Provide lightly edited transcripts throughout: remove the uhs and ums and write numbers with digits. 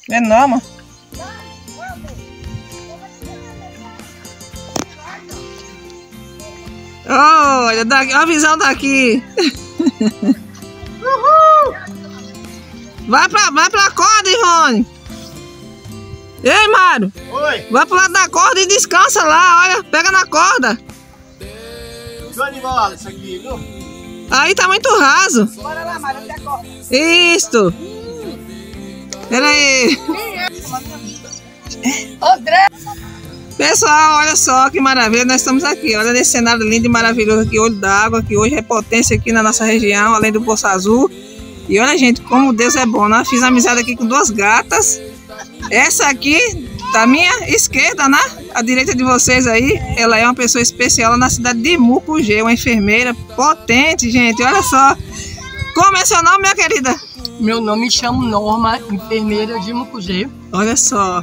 É não, mano. Olha, daqui, a visão daqui. Uhul. Vai pra corda, Ivone. Ei, Mário. Oi. Vai pro lado da corda e descansa lá, olha. Pega na corda. Show de bola isso aqui, viu? Aí tá muito raso. Bora lá, Mário, até a corda. Isto. Pera aí. André. Pessoal, olha só que maravilha, nós estamos aqui, olha nesse cenário lindo e maravilhoso aqui, Olho d'Água, que hoje é potência aqui na nossa região, além do Poço Azul. E olha, gente, como Deus é bom, né? Fiz amizade aqui com duas gatas. Essa aqui, da minha esquerda, né? A direita de vocês aí, ela é uma pessoa especial lá na cidade de Mucugê, uma enfermeira potente, gente, olha só. Como é seu nome, minha querida? Meu nome me chamo Norma, enfermeira de Mucugê. Olha só.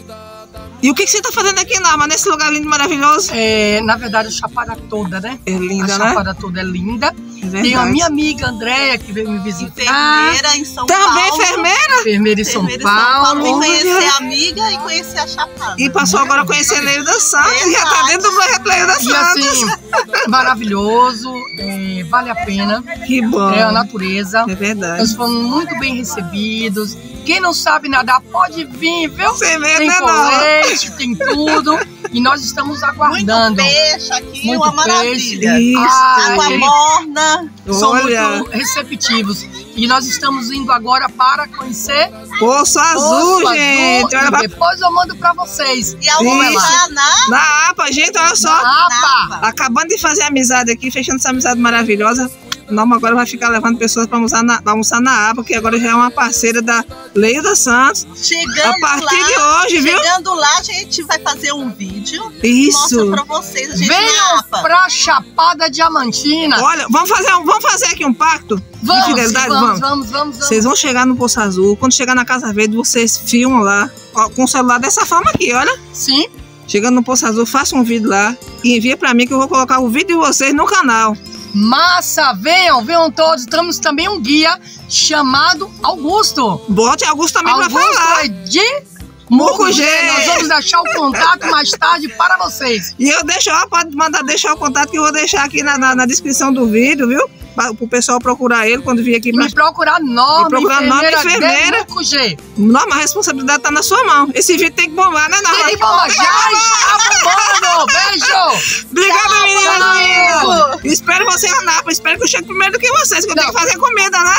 E o que você está fazendo aqui, Norma, nesse lugar lindo e maravilhoso? Na verdade, a Chapada toda, né? É linda, a né? A Chapada toda é linda. É Tem a minha amiga Andréia, que veio me visitar. Enfermeira em São Paulo. Também enfermeira? Enfermeira em São Paulo. Vim conhecer a amiga e conhecer a Chapada. E passou agora a conhecer Leilda Santos. E já tá dentro do projeto Leilda E Santos. assim, maravilhoso, vale a pena. Que bom. É a natureza. É verdade. Nós fomos muito bem recebidos. Quem não sabe nadar pode vir, viu? Você vê, Tem né, colete, tem tudo. E nós estamos aguardando. Muito peixe aqui, Muito uma maravilha. peixe. Isso. Água morna. São Olha. muito receptivos. E nós estamos indo agora para conhecer Poço Azul, Poço gente. Azul, Olha, e depois eu mando para vocês. E aonde Isso. está na APA, gente, olha só. Apa! Acabando de fazer amizade aqui, fechando essa amizade maravilhosa. Norma agora vai ficar levando pessoas para almoçar na APA, que agora já é uma parceira da Leilda Santos. Chegando A partir lá, de hoje, viu? Chegando lá, a gente vai fazer um vídeo. Isso. Mostra pra vocês, a gente na Venham APA. pra Chapada Diamantina. Olha, vamos fazer aqui um pacto de fidelidade? Vamos. Vocês vão chegar no Poço Azul, quando chegar na Casa Verde, vocês filmam lá, ó, com o celular dessa forma aqui, olha. Sim. Chegando no Poço Azul, faça um vídeo lá e envia pra mim que eu vou colocar o vídeo de vocês no canal. Massa, venham todos. Temos também um guia chamado Augusto. Bote Augusto também pra Augusto falar. é de Mucugê. Mucugê. Nós vamos deixar o contato mais tarde para vocês. E eu deixo, ó, pode mandar deixar o contato que eu vou deixar aqui na descrição do vídeo, viu? Para o pessoal procurar ele quando vir aqui. E me procurar Norma, enfermeira de Mucugê. Norma, a responsabilidade tá na sua mão. Esse vídeo tem que bombar, né, Norma? Tem que bombar. Já está bombando. Beijo. Obrigada, meninas. Tchau. Espero você na Napa. Espero que eu chegue primeiro do que vocês, que eu tenho que fazer comida, né?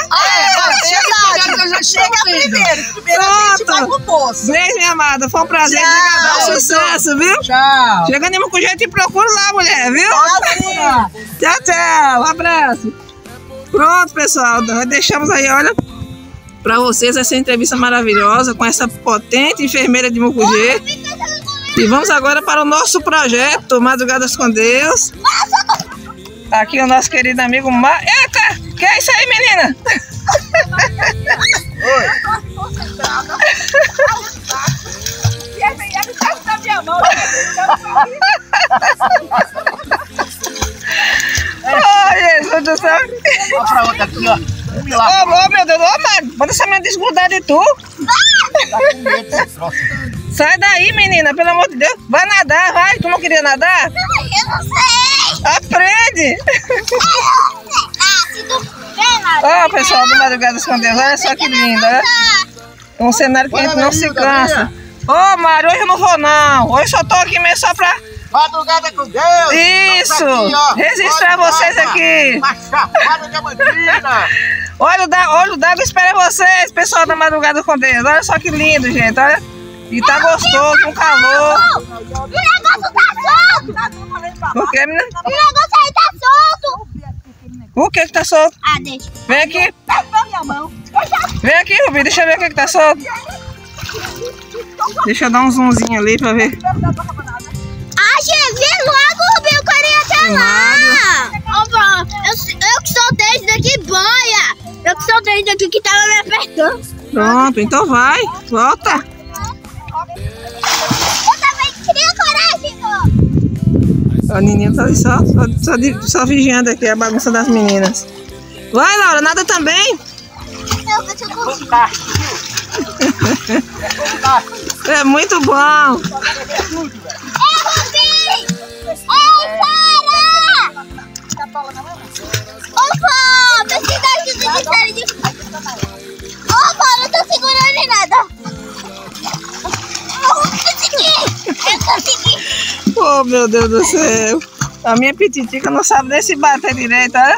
Chega primeiro que eu já Chega chego. primeiramente vai pro poço. Beijo, minha amada. Foi um prazer. Tchau. Obrigadão. Sucesso, viu? Tchau. Chegando em Mucugê, te procuro lá, mulher, viu? Tchau. Tchau. Um abraço. Pronto, pessoal. Nós deixamos aí, olha, pra vocês essa entrevista maravilhosa com essa potente enfermeira de Mucugê. E vamos agora para o nosso projeto Madrugadas com Deus. Tá aqui o nosso querido amigo Eita! Que é isso aí, menina? Ai, Jesus do céu. Olha pra outra aqui, ó. Ô, meu Deus, ô, Mário, bota essa menina desgrudar de tu. Tá com medo desse troço. Sai daí, menina, pelo amor de Deus. Vai nadar, vai. Tu não queria nadar? Eu não sei! Aprende. Se tu quer nadar, Ó, pessoal do Madrugadas com Deus, olha só que lindo, né? É um cenário que a gente não se cansa. Ô, Mário, hoje eu não vou, não. Hoje só tô aqui mesmo só pra... Madrugada com Deus. Isso! Aqui, ó. Registrar vocês aqui. Na Chapada Diamantina. Olho d'água espera vocês, pessoal da Madrugada com Deus. Olha só que lindo, gente, olha. E tá gostoso, com calor. o negócio tá solto! O que, menina? O negócio aí tá solto! O que tá solto? Ah, deixa. Vem aqui. Pega minha mão. Vem aqui, Rubi, deixa eu ver o que tá solto. Deixa eu dar um zoomzinho ali pra ver. Ah, gente, logo, Rubi, eu quero ir até lá! Eu que soltei esse daqui, boia! Eu que soltei esse daqui que tava me apertando. Pronto, então vai. Volta. Eu também queria coragem, ó! A menina tá ali só vigiando aqui a bagunça das meninas. Vai, Laura, nada também. Eu vou te contar. É muito bom. Precisa ajuda de série de... Opa, não tô segurando em nada. Eu consegui. Oh, meu Deus do céu. A minha pititica não sabe nem se bater direito, né?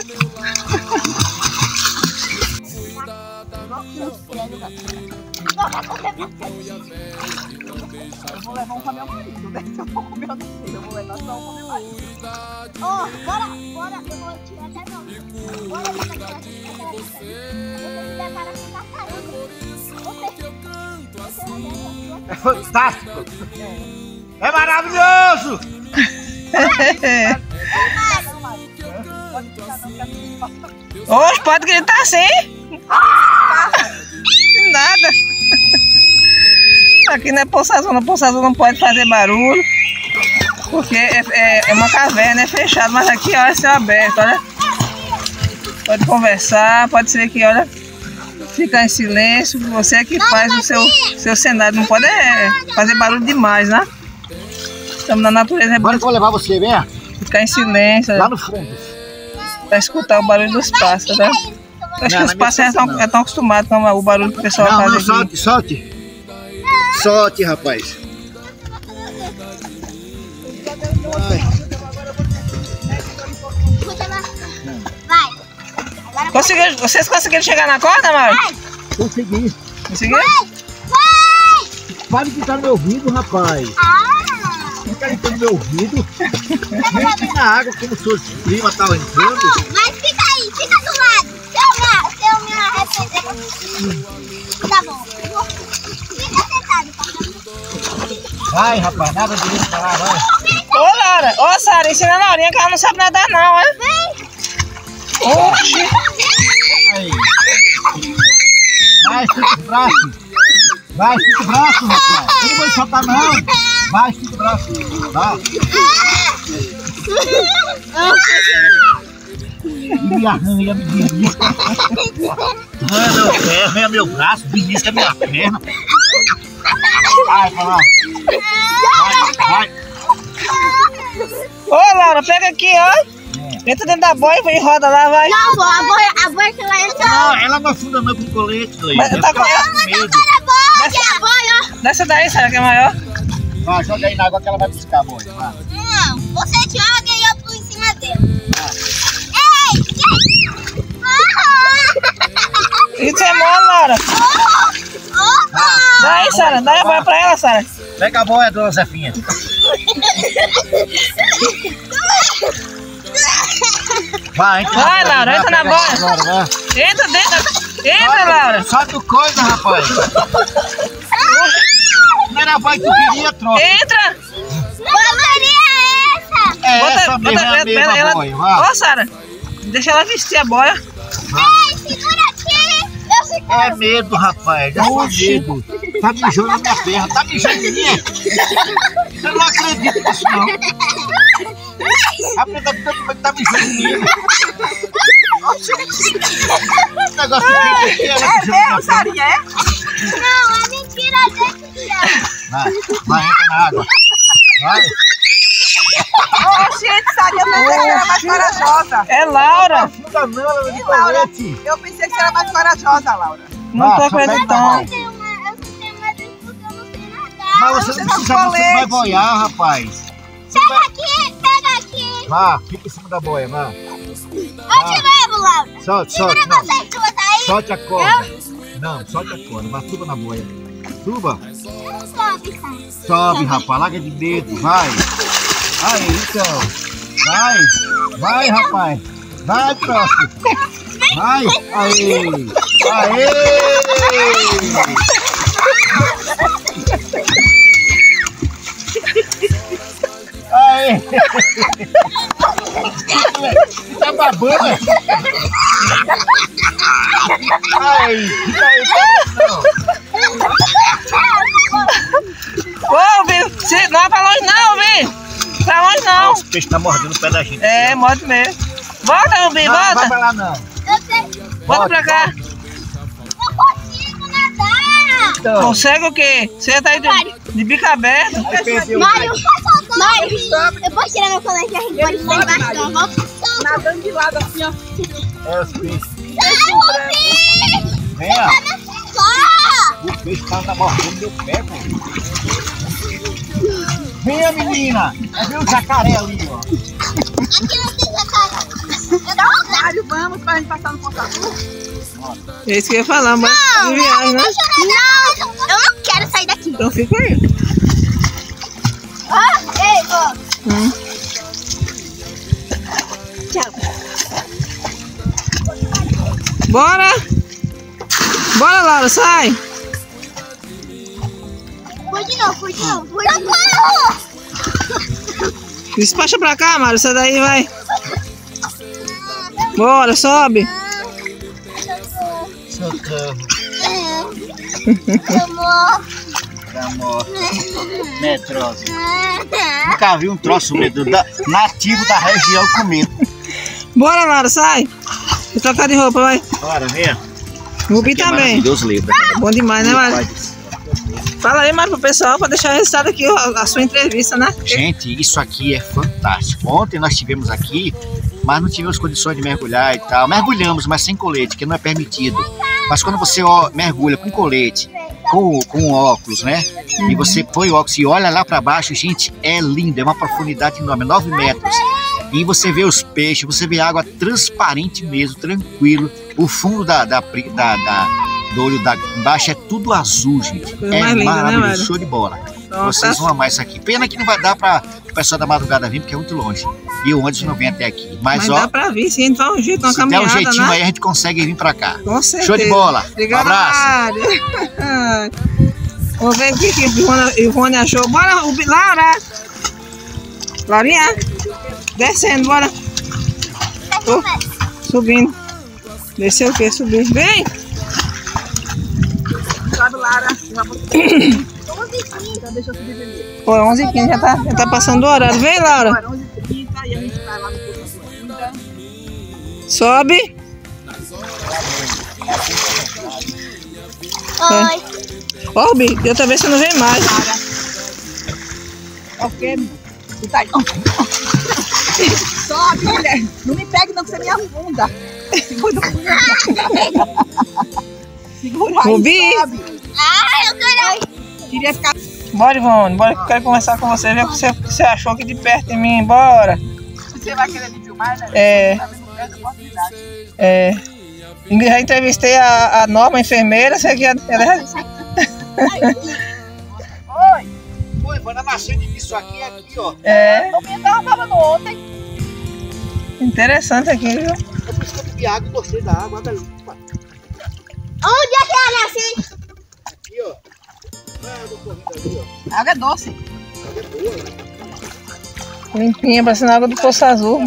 Eu vou levar um pra meu marido, né? Se eu for comer, eu não sei. Eu vou levar só um pra meu marido. Bora. Eu vou tirar até não. Bora, você prepara com É fantástico. É maravilhoso. Hoje pode gritar assim. Nada. Aqui não é Poço Azul, não. Poço Azul não pode fazer barulho. Porque é uma caverna, é fechado. Mas aqui, olha, é céu aberto, olha. Pode conversar, pode ser que, olha, ficar em silêncio. Você é que faz o seu cenário. Não pode fazer barulho demais, né? Estamos na natureza. Agora que eu vou levar você, vem. Ficar em silêncio. Lá no fundo. Pra escutar o barulho dos pássaros, né? Acho que os pássaros já estão acostumados com o barulho que o pessoal faz aqui. Solte, solte. Solte, rapaz. Vai. Vocês conseguiram chegar na corda, Mário? Consegui. Conseguiram? Para de ficar no meu ouvido, rapaz. Fica ali no meu ouvido. Vem aqui na água como suas primas estavam entrando. Mas fica aí, fica do lado. Se eu me arrepender. Tá bom. Fica sentado, papai. Vai, rapaz, nada de isso pra lá, vai. Ô, Laura! Ô, Sara, ensina a Laurinha que ela não sabe nadar, não, é? Oxi! Aí. Vai, estica os braços. Vai, estica os braços, rapaz. Eu não vou soltar, não. Vai, estica os braços. Vai. E me arranha, me belisca. Arranha meu pé, arranha meu braço, belisca minha perna. Vai, pra lá. Vai. Ô, Laura, pega aqui, ó. Entra dentro da boia e roda lá, vai. Não, vó, a boia que vai entrar. Não, ela não afunda não com colete, Leite. Mas tá com medo. A boia. Dessa daí, Sara, que é maior. Vai, joga aí na água que ela vai buscar a boia. Vai. Não, você joga e eu pulo em cima dele. Ei! Isso é mole, Laura. Daí, Sara, dá a boia pra ela, Sara. Pega a boia, dona Zefinha. Vai, entra. Vai, Laura, entra na boia. Vai. Entra dentro. Entra, Laura. Solta o coisa, rapaz. Não era a boia que tu queria, troca. Entra. Qual seria essa? É essa mesmo, é a mesma boia. Vai. Ó, Sara, deixa ela vestir a boia. Ei, segura aqui. Eu seguro. É medo, rapaz. É medo. Tá mijando na minha perna. Tá mijando em mim? Eu não acredito nisso, não. Rapaz, tá mijando em mim. Esse negócio de aqui, ela mijando na minha Sarinha, é? Não, é mentira desse dia. Vai, entra na água. Vai. Gente, Sarinha, eu pensei que era mais corajosa. É Laura. Afunda não, ela de Laura, colete. eu pensei que você era mais corajosa, Laura. Não tô só pega acreditando. Eu tenho medo porque eu não sei nadar. Mas você não precisa, você não vai boiar, rapaz. Pega aqui, pega aqui. Vá, fica em cima da boia, vá. Eu te levo, Laura. Solte, Segura solte, não. você, suba daí. Solte a corda. Não, solte a corda, mas suba na boia. Suba. Sobe, sai. Sobe, rapaz, larga de medo, vai. Aí, então. Vai, vai, rapaz. Vai, próximo. Vai, aí. Aê! Aê! Tá babando? Aí, fica aí, não. Ô, Vim, não vai pra longe não, Vim. Pra longe não. Os peixes tá mordendo o pé da gente. É, morde mesmo. Volta, Vim, Não, não vai volta. pra lá, não. Eu sei. Volta pra cá. Não consigo nadar. Então. Consegue o quê? Você tá aí de bico aberto? Aí perdeu. Mário, eu posso tirar meu colete e a gente pode sair embaixo da volta? Nadando de lado assim, ó. É os peixes. Rubi! Venha. Só! O peixe tá mordendo meu pé, pô. Venha, menina. Vê o jacaré ali, ó. Aqui não tem jacaré. Mário, vamos pra gente passar no Poço Azul. É isso que eu ia falar, mas de viagem, né? Não, eu não quero sair daqui. Então fica aí. Ei, ó. Tchau. Bora! Bora, Laura, sai! Foi de novo, foi de novo. Socorro! Despacha pra cá, Mário, sai daí, vai. Bora, sobe. Socorro. Amor. Amor. Medrosa. Nunca vi um troço nativo da região comendo. Bora, Laura, sai. Vou trocar de roupa, vai. Bora, venha. Rubi também. Deus livre. Bom demais, né, Mário? Fala aí, Mário, pro pessoal, pra deixar registrado aqui a sua entrevista, né? Gente, isso aqui é fantástico. Ontem nós estivemos aqui, mas não tivemos condições de mergulhar e tal. Mergulhamos, mas sem colete, que não é permitido. Mas quando você mergulha com colete, com óculos, né? E você põe o óculos e olha lá para baixo, gente, é lindo, é uma profundidade enorme, 9 metros. E você vê os peixes, você vê água transparente mesmo, tranquilo. O fundo do olho da embaixo é tudo azul, gente. Coisa É mais linda, né, maravilhoso, Mário? show de bola. Nossa. Vocês vão amar isso aqui. Pena que não vai dar para o pessoal da madrugada vir, porque é muito longe. E o ônibus não vem até aqui. Mas ó, dá pra vir, sim, a gente vai um jeito, uma se der caminhada, um jeitinho né? aí, a gente consegue vir pra cá. Com certeza. Show de bola. Obrigado, Um abraço. Mário. Vamos ver o que Ivone achou. Bora, Laura. Laurinha. Descendo, bora. Subindo. Desceu o quê? Subir. Vem. Sobe, Lara. Então deixa eu subir primeiro. Pô, 11h15, já tá passando do horário. Vem, Laura. Agora 11h30 e a gente vai lá no Poço Azul ainda. Sobe. Oi. Ó, Bi, de outra vez você não vem mais. Ok, tu tá aí. Sobe, mulher. Não me pegue não, que você me afunda. Segura. Segura aí, Rubi. sobe. Ai, eu quero. Queria ficar... Bora, Ivone. Bora que eu quero conversar com você. Ver o que você achou aqui de perto de mim. Bora. Você vai querer me filmar, né? É. Tá vendo perto da oportunidade. É. Já entrevistei a Norma, a enfermeira. Você aqui, Oi. Oi, vai na nascente disso aqui, ó. É. O menino tava falando ontem. Interessante aqui, viu? Eu por isso que eu bebi água e gostei da água limpa. Onde é que ela assim? Aqui, ó. Água correndo ali, ó. A água é doce. Água é boa, né? Limpinha, parecendo água do Poço Azul.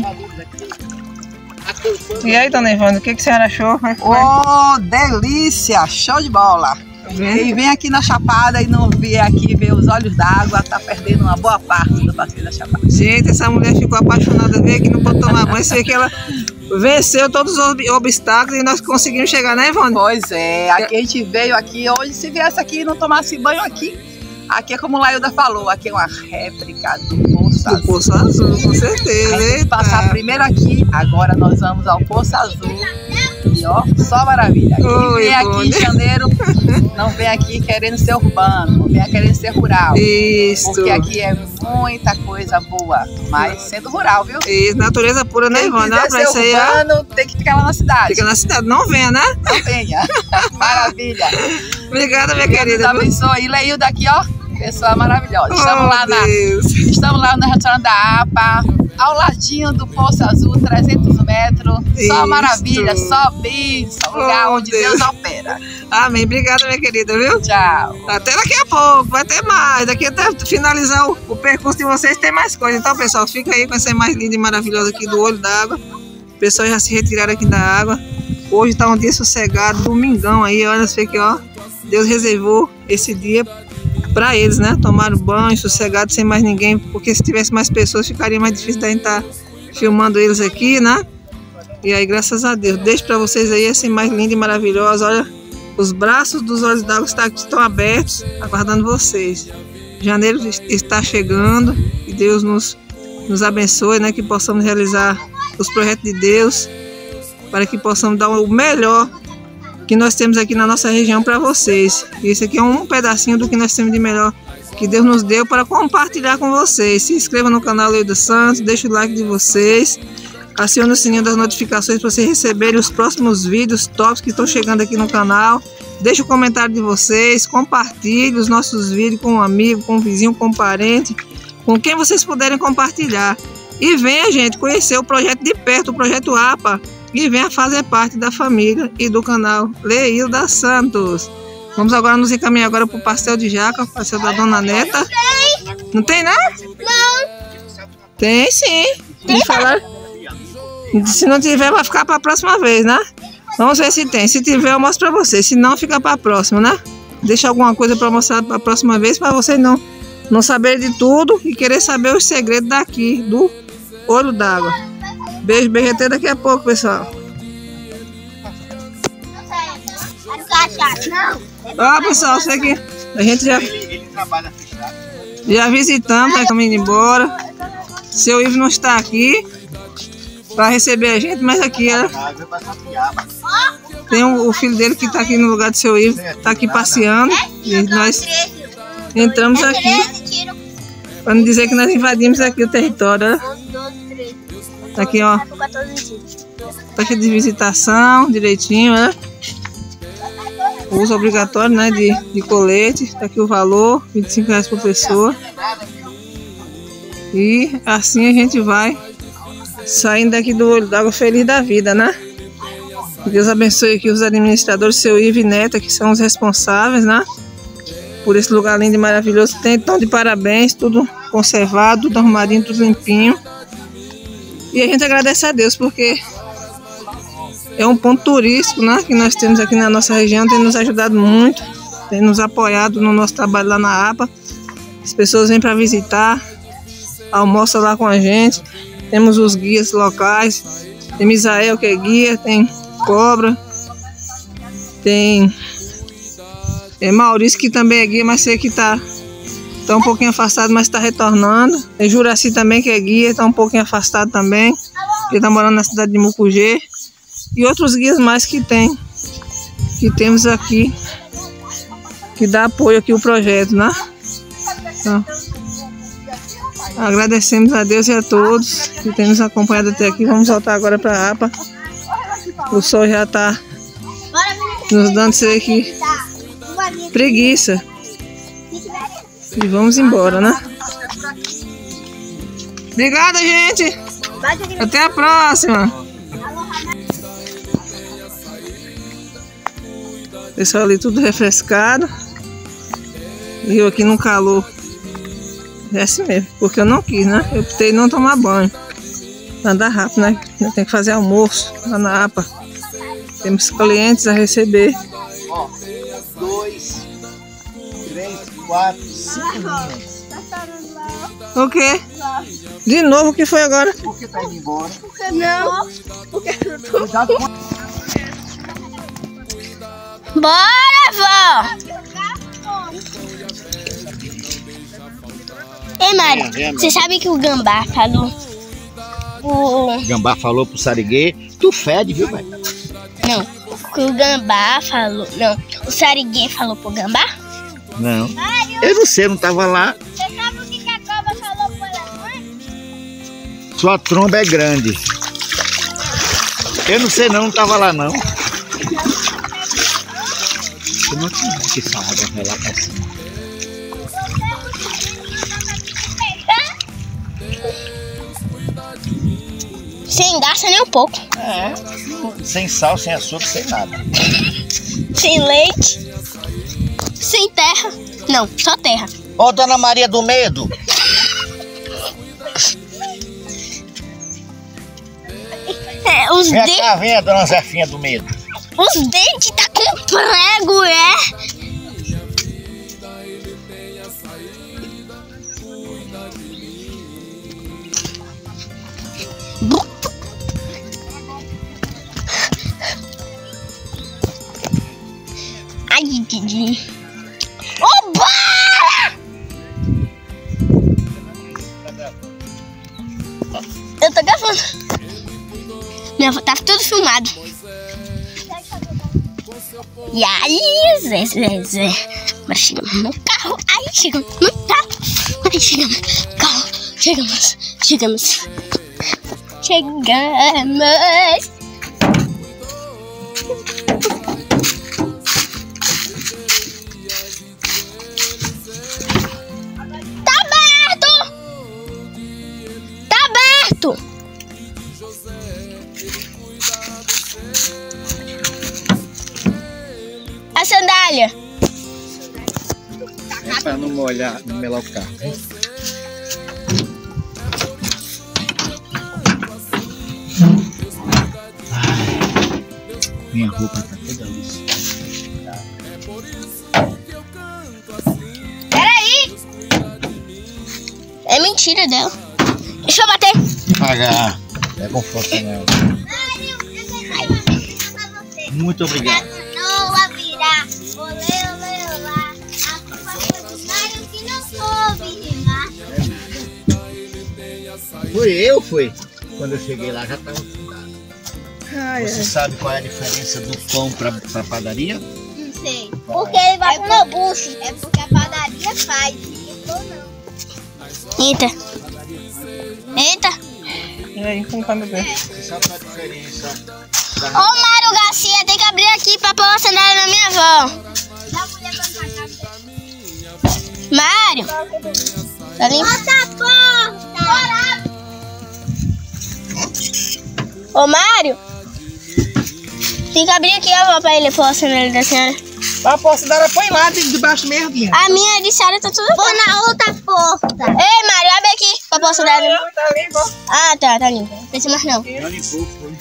E aí, dona Ivone, o que a senhora achou? Como é que foi? Oh, delícia! Show de bola! E vem aqui na Chapada e não vier aqui ver os olhos d'água, tá perdendo uma boa parte do passeio da Chapada. Gente, essa mulher ficou apaixonada, veio aqui, não pôde tomar banho. Você vê que ela venceu todos os obstáculos e nós conseguimos chegar, né, Ivone? Pois é, aqui a gente veio aqui hoje, se viesse aqui e não tomasse banho aqui é como o Lailda falou, aqui é uma réplica do Poço Do Azul. Poço Azul, com certeza. A gente Eita. passar primeiro aqui, agora nós vamos ao Poço Azul. E ó, só maravilha. Quem Oi, vem aqui Ivone. em janeiro, não vem aqui querendo ser urbano, não vem querendo ser rural. Isso. Porque aqui é muita coisa boa, mas sendo rural, viu? Isso, natureza pura, né, Quem Ivone? quiser Pra ser isso aí, ó, urbano, tem que ficar lá na cidade. fica na cidade. Não venha, né? Não venha. Maravilha. Obrigada, minha Deus querida. abençoe. E Leilda aqui, ó, pessoa maravilhosa. Deus. Estamos lá no restaurante da APA, ao ladinho do Poço Azul, 300 metros. Só Isso. maravilha, só bênção, lugar Oh, onde Deus. Deus opera. Amém. Obrigada, minha querida, viu? Tchau. Até daqui a pouco, vai ter mais. Daqui até finalizar o percurso de vocês, tem mais coisa. Então, pessoal, fica aí com essa imagem linda e maravilhosa aqui do olho d'água. O pessoal já se retiraram aqui da água. Hoje tá um dia sossegado, domingão aí, olha, você que ó, Deus reservou esse dia para eles, né? Tomaram banho, sossegado, sem mais ninguém, porque se tivesse mais pessoas ficaria mais difícil da gente estar filmando eles aqui, né? E aí, graças a Deus, deixo para vocês aí essa imagem linda e maravilhosa, olha, Os braços dos olhos d'água estão abertos, aguardando vocês. Janeiro está chegando e Deus nos abençoe, né? Que possamos realizar os projetos de Deus, para que possamos dar o melhor que nós temos aqui na nossa região para vocês. Esse aqui é um pedacinho do que nós temos de melhor que Deus nos deu para compartilhar com vocês. Se inscreva no canal Leio dos Santos, deixe o like de vocês, acione o sininho das notificações para vocês receberem os próximos vídeos tops que estão chegando aqui no canal. Deixe o comentário de vocês, compartilhe os nossos vídeos com um amigo, com um vizinho, com um parente, com quem vocês puderem compartilhar. E venha, gente, conhecer o projeto de perto, o projeto APA, e venha fazer parte da família e do canal Leilda Santos. Vamos agora nos encaminhar agora para o pastel de jaca, o pastel da Dona Neta. Não tem, não? Não. Tem sim. Tem que falar. Se não tiver, vai ficar para a próxima vez, né? Vamos ver se tem. Se tiver, eu mostro para vocês. Se não, fica para a próxima, né? Deixa alguma coisa para mostrar para a próxima vez, para vocês não saber de tudo e querer saber os segredos daqui, do Olho d'Água. Beijo, beijo, até daqui a pouco, pessoal. Ó, pessoal, sei que a gente Ele trabalha fechado. já visitamos, tá indo embora. Seu Ivo não está aqui para receber a gente, mas aqui tem o filho dele que está aqui no lugar do seu Ivo, está aqui passeando. E nós entramos aqui para não dizer que nós invadimos aqui o território. Tá aqui, ó. Tá aqui de visitação, direitinho, né? Uso obrigatório, né? De colete. Tá aqui o valor, R$25 por pessoa. E assim a gente vai saindo daqui do Olho d'Água feliz da vida, né? Deus abençoe aqui os administradores, seu Ivo e Neta, que são os responsáveis, né? Por esse lugar lindo e maravilhoso. Então, de parabéns, tudo conservado, tudo arrumadinho, tudo limpinho. E a gente agradece a Deus porque é um ponto turístico, né, que nós temos aqui na nossa região, tem nos ajudado muito, tem nos apoiado no nosso trabalho lá na APA. As pessoas vêm para visitar, almoçam lá com a gente. Temos os guias locais, tem Misael que é guia, tem Cobra, tem Maurício que também é guia, mas sei que está um pouquinho afastado, mas está retornando. Tem Juraci também que é guia, está um pouquinho afastado também, ele está morando na cidade de Mucugê. E outros guias mais que temos aqui, que dá apoio aqui ao projeto, né? Então, agradecemos a Deus e a todos que têm nos acompanhado até aqui. Vamos voltar agora para a APA. O sol já está nos dando isso aqui, preguiça. E vamos embora, né? Obrigada, gente. Até a próxima. Pessoal ali tudo refrescado. E eu aqui no calor. É assim mesmo, porque eu não quis, né? Eu optei não tomar banho. Andar rápido, né? Eu tenho que fazer almoço lá na APA. Temos clientes a receber. Ó, 2, 3, 4, 5 minutos. O quê? De novo, o que foi agora? Por que tá indo embora? Não. Cuidado com... Bora, vó! Ei, Mário, você sabe que o Gambá falou... O Gambá falou pro Sariguê, tu fede, viu, velho? Não, que o Gambá falou... Não, o Sariguê falou pro Gambá? Não. Eu não sei, eu não tava lá. Você sabe o que a cobra falou pro elefante? Sua tromba é grande. Eu não sei não tava lá não. Eu não acredito que essa água vai lá pra cima. Sem gasta nem um pouco. É, sem sal, sem açúcar, sem nada. Sem leite. Sem terra. Não, só terra. Ô, Dona Maria do Medo. Os Vem dentes. cá, vem a Dona Zefinha do Medo. Os dentes tá com prego, é? Ô, bora! Eu tô gravando. Tá tudo filmado. E aí, Zé. Mas chegamos no carro. Aí chegamos no carro. Aí chegamos no carro. Chegamos. Tá aberto. A sandália. É pra não molhar, não melar o carro. Minha roupa tá toda lisa. Peraí. É mentira dela. Deixa eu bater. Pagar. É com força nela. Muito obrigado. Não vai virar. Vou levar. A culpa foi do Mário que não soube rimar. Foi. Quando eu cheguei lá já tava fundado. Você sabe qual é a diferença do pão pra padaria? Não sei. Porque ele vai pro meu bucho. É porque a padaria faz. E eu não. Eita. E aí, como tá meu bem? Você sabe qual é a diferença? Ô, Mário Garcia, tem que abrir aqui pra pôr a sandália na minha avó. Mário! Tá limpo? Ô, Mário! Tem que abrir aqui, avó, pra ele pôr a sandália da senhora. A porta dela põe lá debaixo mesmo. A minha de senhora tá tudo bom. Vou na outra porta. Ei, Mário, abre aqui pra pôr a sandália. Tá limpo. Ah, tá limpo. Não precisa mais não. Já limpou, foi.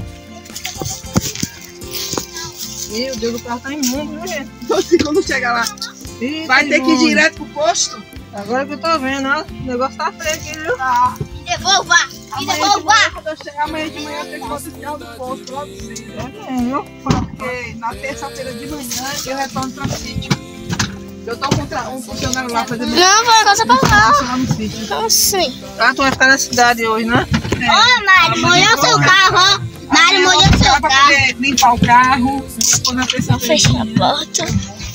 Meu Deus, o carro tá imundo, né, gente? Você quando chega lá, Ih, vai tá ter que ir imundo. direto pro posto. Agora que eu tô vendo, ó. O negócio tá feio aqui, viu? Me devolva. Amanhã de manhã tem que voltar esse carro do posto logo cedo. Viu? Porque na terça-feira de manhã eu retorno para o sítio. Eu tô com um funcionário lá fazendo Não, vou negócio pra lá. lá no sítio. Não sei. Ah, tu vai ficar na cidade hoje, né? Ó, Mário, molhou seu carro, ó. Mário molhou seu Pra carro. poder limpar o carro. Depois na terça-feira. Fecha a porta.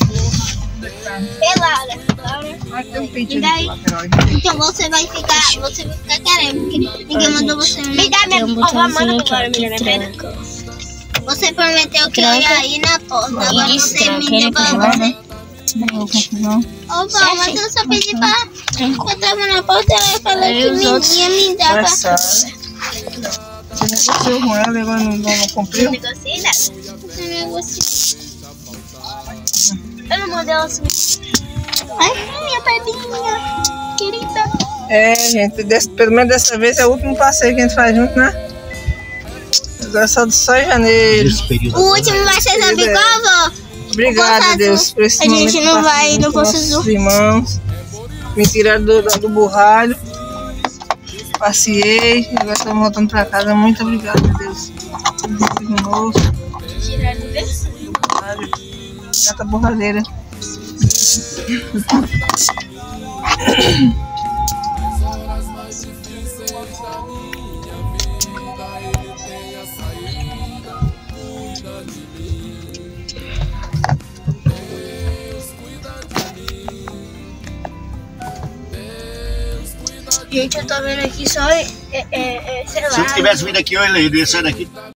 Laura. Vai ter um peitinho E daí? de lateral. Então você vai ficar querendo, porque ninguém mandou você me dar minha pedra. Você prometeu que eu ia ir na porta, agora você me deu pra você. Ô, vó, mas eu só pedi pra... Eu tava na porta, ela falou que ia me dar pra... Você negociou com ela e agora não cumpriu? Eu negociei nada. Você negociou. Eu não mandei ela subir. Ai, minha pedrinha, querida. É, gente, pelo menos dessa vez é o último passeio que a gente faz junto, né? Agora só em janeiro. Esse período O último vai ser sabe qual, vó? Obrigada, Deus, por esse A momento. gente não vai no Poço Azul. Irmãos, me tiraram do burralho. Passeei, agora estamos voltando pra casa. Muito obrigada, Deus. Conosco. Tiraram do berço. Gata borralheira. Gente, eu tô vendo aqui só, sei lá. Se eu tivesse vindo aqui, eu ia descer daqui.